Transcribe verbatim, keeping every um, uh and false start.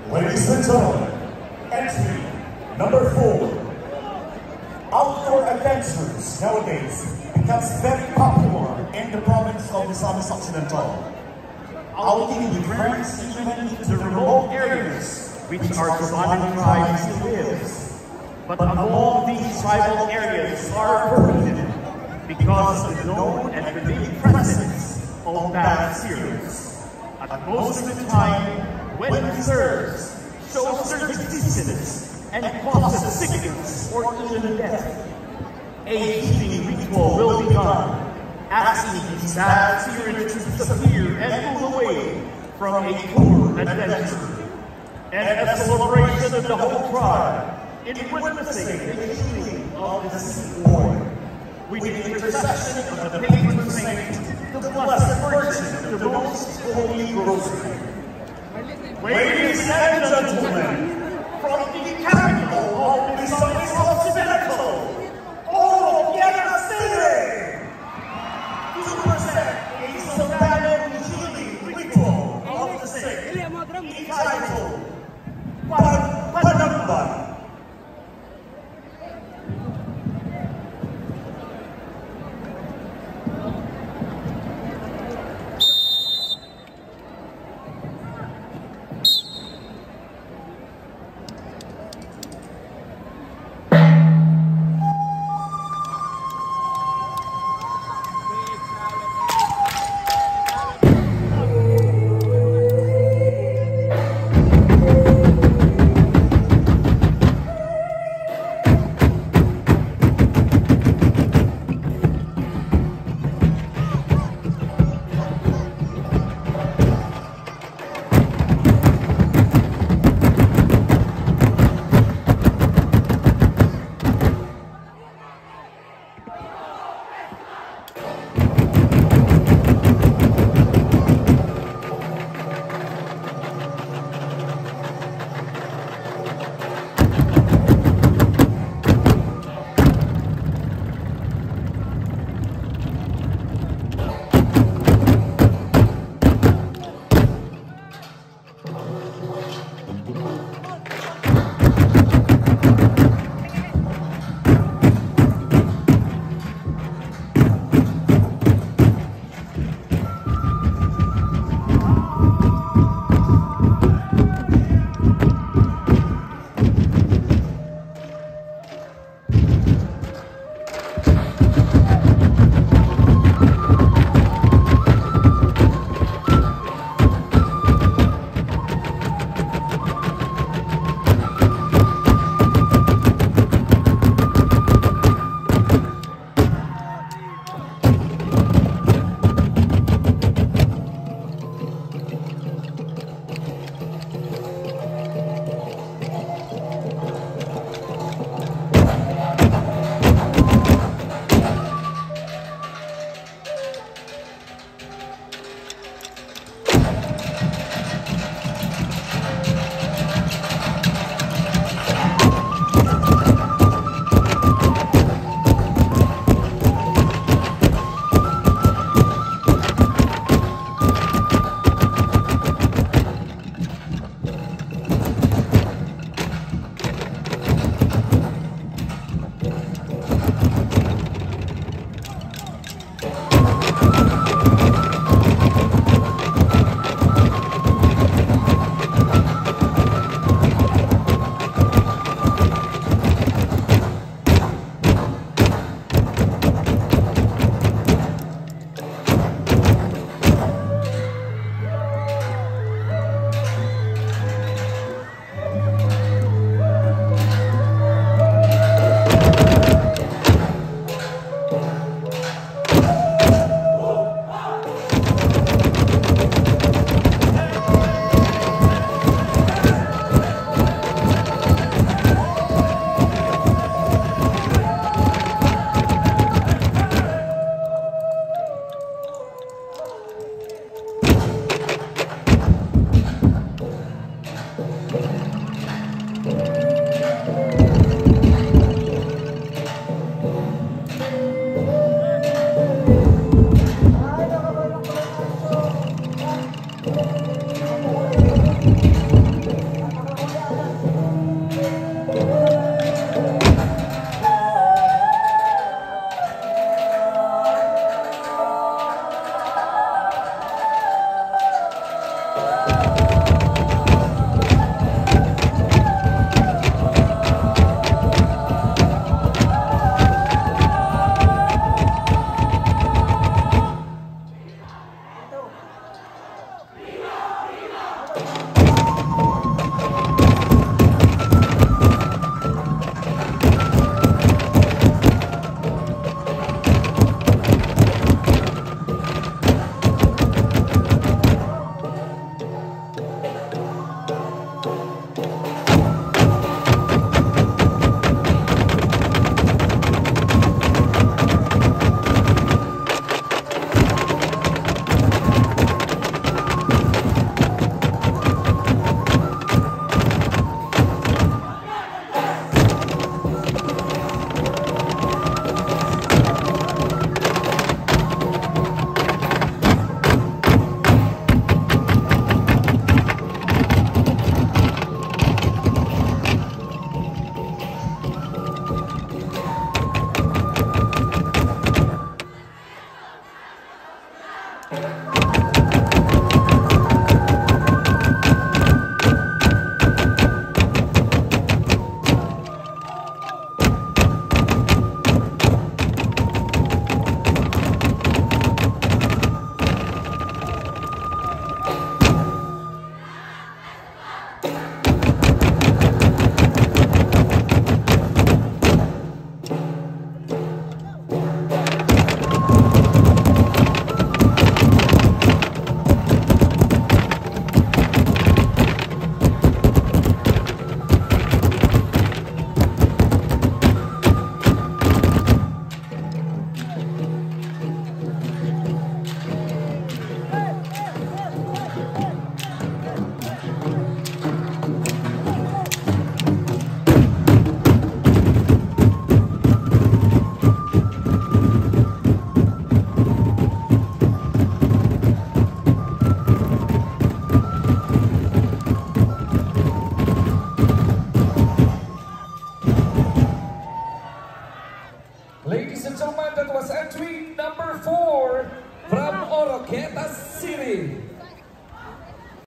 Ladies and gentlemen, entry number four. Outdoor adventures nowadays becomes very popular in the province of Misamis Occidental. Outing with friends even into the remote areas which our surrounding tribes still lives. But among these tribal areas are forbidden because of the known and revealed presence of bad spirits. At most of the time, when disturbs, shows their existence and causes sickness or even death. A healing ritual will be done, asking these bad spirits to disappear and move away from a poor adventure. And a celebration of the whole tribe in witnessing the healing of the sick boy, with the intercession of the patron saint, the Blessed Virgin of the Most Holy Rosary. Ladies and gentlemen, from the capital of the Misamis Occidental, all of Piedra City, to present a solemn healing ritual of the sick, entitled Panamban.